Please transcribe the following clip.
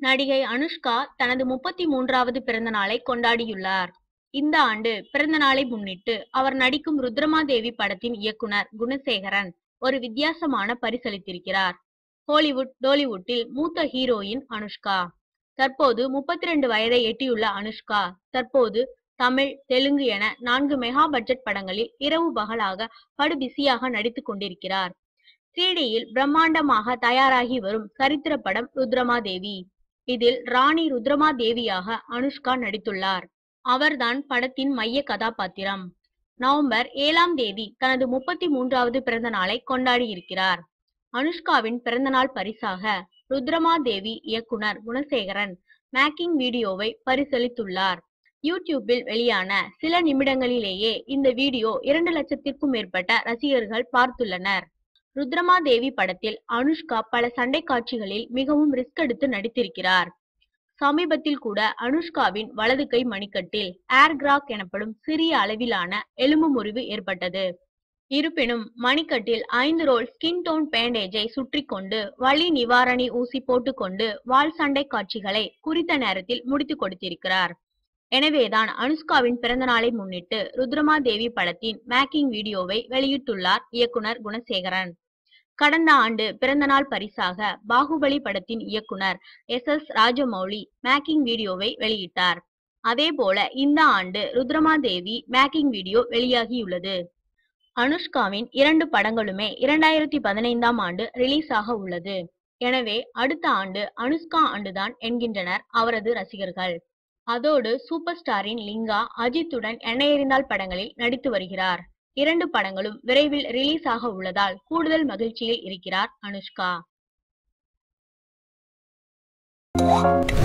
நடிகை அனுஷ்கா தனது 33வது பிறந்த நாளை கொண்டாடியுள்ளார். இந்த ஆண்டு பிறந்த நாளை முன்னிட்டு அவர் நடிக்கும் ருத்ரமாதேவி படத்தின் இயக்குனர் குணசேகரன் ஒரு வித்தியாசமான பரிசளித்திருக்கிறார். ஹாலிவுட் டோலிவுட்டில் மூத்த ஹீரோயின் அனுஷ்கா. தற்போது 32 வயதை எட்டியுள்ள அனுஷ்கா தற்போது தமிழ், தெலுங்கு என 4 மெகா பட்ஜெட் படங்களில் இரவு பகலாக படு பிஸியாக நடித்துக் கொண்டிருக்கிறார். 3Dயில் பிரம்மாண்டமாக தயாராகி வரும் சரித்திர படம் ருத்ரமாதேவி. இதில் ராணி ருத்ரமாதேவியாக அனுஷ்கா நடித்துள்ளார். அவர்தான் படத்தின் மைய கதாபாத்திரம். நவம்பர் 7ஆம் தேதி தனது 33வது பிறந்த நாளை கொண்டாடியிருக்கிறார். அனுஷ்காவின் பிறந்தநாள் பரிசாக ருத்ரமாதேவி இயக்குனர் குணசேகரன் மேக்கிங் வீடியோவை பரிசளித்துள்ளார். யூடியூபில் வெளியான சில நிமிடங்களிலேயே இந்த வீடியோ 2 லட்சத்திற்கும் மேற்பட்ட ரசிகர்கள் பார்த்துள்ளனர். ருத்ரமாதேவி படத்தில் அனுஷ்கா பல சண்டை காட்சிகளில் மிகவும் ரிஸ்க் எடுத்து நடித்திருக்கிறார். சமீபத்தில் கூட அனுஷ்காவின் வலது கை மணிக்கட்டில் ஏர் கிராக் எனப்படும் சிறிய அளவிலான எலும்பு முறிவு ஏற்பட்டது. இருப்பினும் மணிக்கட்டில் 5 ரோல் ஸ்கின் டோன் பேண்டேஜை சுற்றி கொண்டு வலி நிவாரணி ஊசி போட்டுக்கொண்டு வாள் சண்டை காட்சிகளை குறித்த நேரத்தில் முடித்து கொடுத்திருக்கிறார். எனவேதான் அனுஷ்காவின் பிறந்த நாளை முன்னிட்டு ருத்ரமாதேவி படத்தின் மேக்கிங் வீடியோவை வெளியிட்டுள்ளார் இயக்குனர் குணசேகரன். கடந்த ஆண்டு பிறந்தநாள் பரிசாக பாகுபலி படத்தின் இயக்குனர் SS ராஜமௌலி மேக்கிங் வீடியோவை வெளியிட்டார். அதேபோல இந்த ஆண்டு ருத்ரமாதேவி மேக்கிங் வீடியோ வெளியாகியுள்ளது. அனுஷ்காவின் 2 படங்களுமே 2015ஆம் ஆண்டு ரிலீஸ் ஆக உள்ளது. எனவே அடுத்த ஆண்டு அனுஷ்கா ஆண்டுதான் என்கின்றனர் அவரது ரசிகர்கள். அதோடு சூப்பர் ஸ்டாரின் லிங்கா அஜித்துடன் எண்ணெய் எறிந்தால் படங்களில் நடித்து வருகிறார். 2 படங்களும் விரைவில் ரிலீஸ் ஆக உள்ளதால் கூடுதல் மகிழ்ச்சியில் இருக்கிறார் அனுஷ்கா.